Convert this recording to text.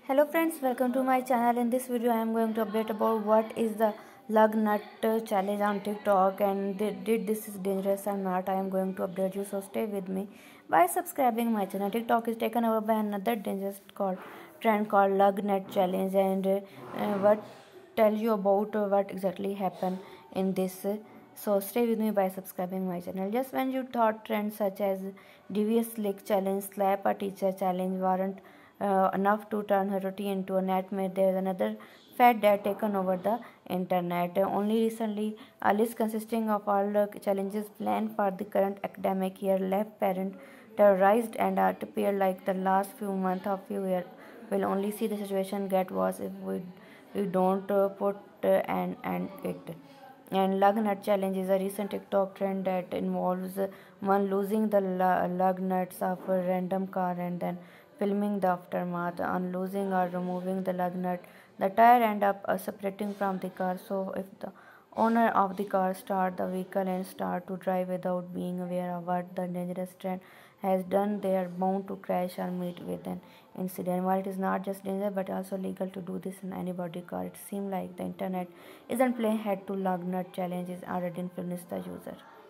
Hello friends, welcome to my channel. In this video I am going to update about what is the lug nut challenge on TikTok and did this is dangerous or not. I am going to update you, so stay with me by subscribing my channel. TikTok is taken over by another dangerous trend called lug nut challenge, and what tell you about what exactly happened in this. So stay with me by subscribing my channel. Just when you thought trends such as devious lick challenge, slap a teacher challenge weren't enough to turn her routine into a nightmare, there is another fad that taken over the internet. Only recently, a list consisting of all the challenges planned for the current academic year left parents terrorized, and it appeared like the last few months of few years will only see the situation get worse if we don't put an end it. And lug nut challenge is a recent TikTok trend that involves one losing the lug nuts of a random car and then filming the aftermath. On losing or removing the lug nut, the tire end up separating from the car. So if the owner of the car start the vehicle and start to drive without being aware of what the dangerous trend has done, they are bound to crash or meet with an incident. While it is not just dangerous but also legal to do this in anybody's car, it seems like the internet isn't playing head to lug nut challenges already influence the user.